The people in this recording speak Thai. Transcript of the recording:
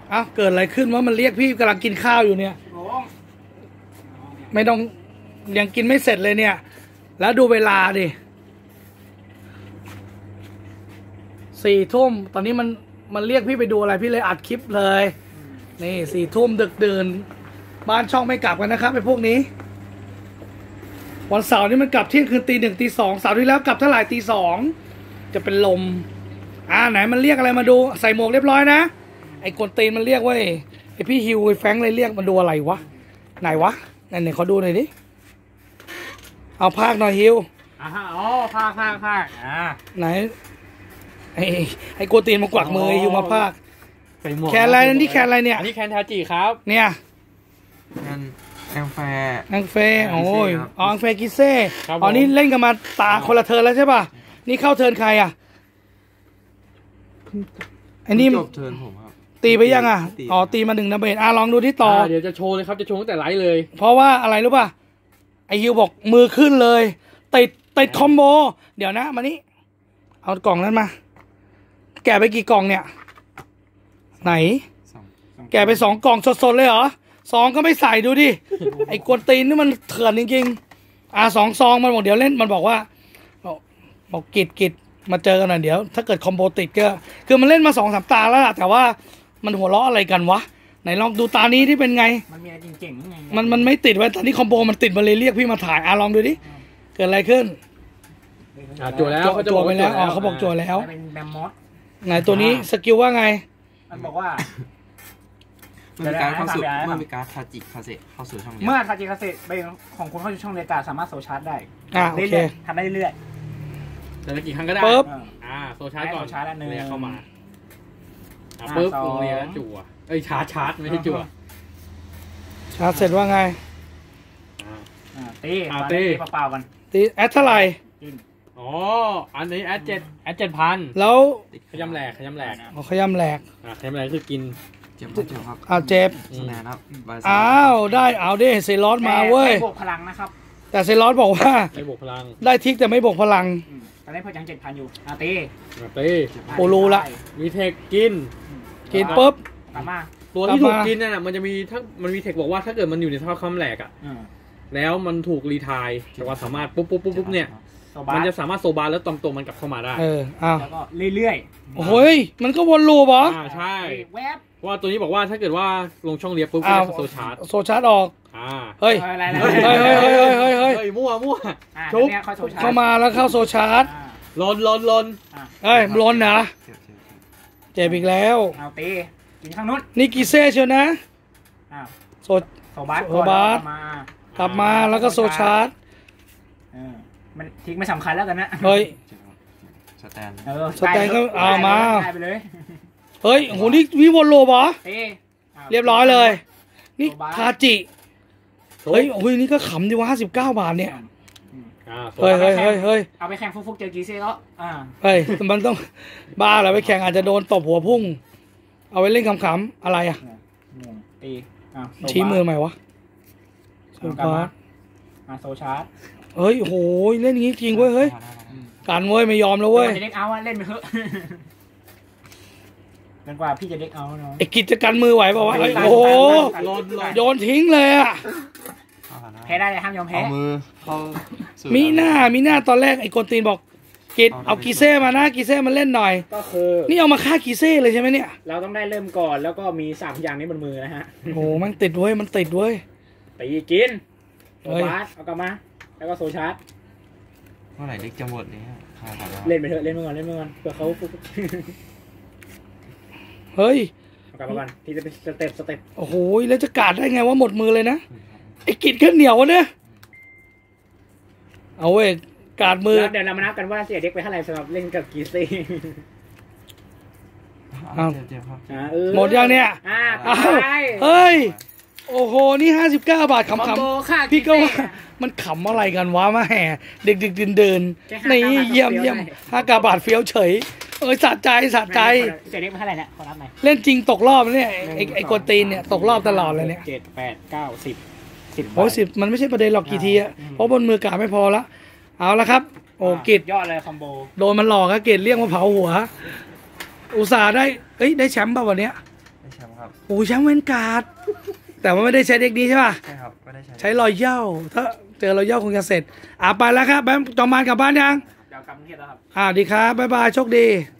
อ้าวเกิดอะไรขึ้นว่ามันเรียกพี่กำลังกินข้าวอยู่เนี่ยไม่ต้องยังกินไม่เสร็จเลยเนี่ยแล้วดูเวลาดิ4 ทุ่มตอนนี้มันเรียกพี่ไปดูอะไรพี่เลยอัดคลิปเลยนี่4 ทุ่มดึกดื่นบ้านช่องไม่กลับกันนะครับไอ้พวกนี้วันเสาร์นี่มันกลับเที่ยงคืนตี 1 ตี 2เสาร์ที่แล้วกลับเท่าไหร่ตี 2จะเป็นลมไหนมันเรียกอะไรมาดูใส่หมวกเรียบร้อยนะไอ้กวนตีนมันเรียกเว้ยไอ้พี่ฮิวไอ้แฟรงค์เลยเรียกมาดูอะไรวะไหนวะไหนขอดูหน่อยดิเอาภาคหน่อยฮิวอ๋อภาคไหนไอ้กวนตีนมากวักมือฮิวมาภาคแคนอะไรนี่แคนอะไรเนี่ยอันนี้แคนทาจิครับเนี่ยแองแฟโอ้ยอังเฟกิเซ่อ๋อนี่เล่นกันมาตาคนละเทิร์นแล้วใช่ป่ะนี่เข้าเทิร์นใครอ่ะไอ้นี่จบเทิร์นผมครับตีไปยังอ่ะอ๋อตีมา1 ดาเมจลองดูที่ต่อเดี๋ยวจะโชว์เลยครับจะโชว์ตั้งแต่ไลฟ์เลยเพราะว่าอะไรรู้ป่ะไอฮิวบอกมือขึ้นเลยติดคอมโบเดี๋ยวนะมานี่เอากล่องนั้นมาแกะไปกี่กล่องเนี่ยไหนแกะไป2 กล่องสดๆเลยเหรอ2ก็ไม่ใส่ดูดิไอ้กวนตีนนี่มันเถื่อนจริงๆ2 ซองมันบอกเดี๋ยวเล่นมันบอกว่าบอกกิดมาเจอกันหน่อยเดี๋ยวถ้าเกิดคอมโบติดก็คือมันเล่นมา2-3 ตาแล้วล่ะแต่ว่ามันหัวเราะอะไรกันวะไหนลองดูตานี้ที่เป็นไงมันมีอะไรเจ๋งๆไงมันไม่ติดไว้ตอนนี้คอมโบมันติดมาเลยเรียกพี่มาถ่ายลองดูดิเกิดอะไรขึ้นจั่วแล้วจั่วไปแล้วเขาบอกจั่วแล้วเป็นแบมมอสไหนตัวนี้สกิลว่าไงมันบอกว่าเมื่อมีการทาจิคาเซเข้าสู่ช่องเมื่อทาจิคาเซเป็นของคุณเข้าสู่ช่องเรียกการสามารถโซชาร์จได้โอเคทำได้เรื่อยแต่ละกี่ครั้งก็ได้ปึ๊บโซชาร์จก่อนเรียกเข้ามาปึ๊บลงเรียแล้วจั่วชาร์จไม่ใช่จั่วชาร์จเสร็จว่าไงตีเปล่าๆกันตีแอดเท่าไหร่อ๋ออันนี้แอด7,000 แล้วขยำแหลกขยำแหลกขยำแหลกคือกินเจ็บครับเจ็บสแนนครับได้เอาดิเซรอสมาเว้ยบวกพลังนะครับแต่เซรอสบอกว่าไม่บวกพลังได้ทิกแต่ไม่บวกพลังตอนนี้พอยัง 7,000 อยู่ตีโอรู้ละมีเทคกินปุ๊บกลับมาตัวที่ถูกกินน่ะมันจะมีมันมีเทคบอกว่าถ้าเกิดมันอยู่ในท่อคำแหลกแล้วมันถูกรีทายแต่ว่าสามารถปุ๊บเนี่ยมันจะสามารถโซบาแล้วตรงมันกลับเข้ามาได้แล้วก็เรื่อยๆโอ้ยมันก็วนลูปเหรอใช่ว่าตัวนี้บอกว่าถ้าเกิดว่าลงช่องเรียบปุ๊บก็โซชาร์จออกเฮ้ยมั่วชุบเข้ามาแล้วเข้าโซชาร์จลนลนนะเจ็บอีกแล้วเอาตีกินข้างนู้นนี่กีเซ่เชียวนะโซบาสกลับมาแล้วก็โซชาร์จมันทิ้งไม่สำคัญแล้วกันนะเฮ้ยสแตนก็มาเฮ้ยโหนี่วิวอลโลบเหรอเรียบร้อยเลยนี่ทาจิเฮ้ยนี่ก็ขำดีว่า59 บาทเนี่ยเฮ้ยเอาไปแข่งฟุกเจอกีเซ่แล้วเฮ้ยมันต้องบ้าเหรอไปแข่งอาจจะโดนตบหัวพุ่งเอาไว้เล่นขำๆอะไรตีชี้มือใหม่วะโซชาร์จเฮ้ยโหเล่นอย่างนี้จริงเว้ยเฮ้ยการเว้ยไม่ยอมแล้วเว้ยเด็กเอาเล่นไปเถอะจนกว่าพี่จะเด็กเอาเนาะไอ้กิจกันมือไหวบอกว่าโอ้โหโยนทิ้งเลยอ่ะแพ้ได้เลยห้ามยอมแพ้มีหน้าตอนแรกไอ้กวนตีนบอกกิจเอากีเซ่มานะกีเซ่มาเล่นหน่อยก็คือนี่เอามาฆ่ากีเซ่เลยใช่ไหมเนี่ยเราต้องได้เริ่มก่อนแล้วก็มี3 อย่างนี้บนมือนะฮะโอ้มันติดเว้ยตีกินโซบาสเอากลับมาแล้วก็โซชาร์จเมื่อไหร่เด็กจะหมดเนี่ยเล่นไปเถอะเล่นไปก่อนเพื่อเขาเฮ้ยกลับมาก่อนที่จะเป็นสเต็ปโอ้โหแล้วจะกาดได้ไงว่าหมดมือเลยนะไอ้กิจขึ้นเหนียวเนี่ยเอาเว้ยกาดมือเดี๋ยวเรามานับกันว่าเสียเด็กไปเท่าไหร่สำหรับเล่นกับกีซี่หมดยังเนี่ยเฮ้ยโอ้โหนี่59 บาทขำๆพี่ก็ว่ามันขำอะไรกันวะมาแห่เด็กเดินนี่เยี่ยม5 บาทเฟี้ยวเฉยสะใจเสียเด็กไปเท่าไหร่เนี่ยขอรับหน่อยเล่นจริงตกรอบเนี่ยไอ้กวนตีนเนี่ยตกรอบตลอดเลยเนี่ย 7 8 9 10 โอ้10มันไม่ใช่ประเด็นหรอกกี่ทีอะเพราะบนมือกาไม่พอละเอาละครับโอ้กิจยอดเลยคอมโบโดนมันหลอกอะกิจเรียกมาเผาหัวอุตส่าห์ได้แชมป์ป่ะวันเนี้ยได้แชมป์ครับโอ้ยแชมป์เวนการ์ดแต่ว่าไม่ได้ใช้เด็กนี้ใช่ป่ะใช่ครับไม่ได้ใช้รอยเย่าถ้าเจอรอยเย่าคงจะเสร็จไปแล้วครับแบมจอมมานกลับบ้านยังเดี๋ยวกลับกรุงเทพแล้วครับดีครับบ๊ายบายโชคดี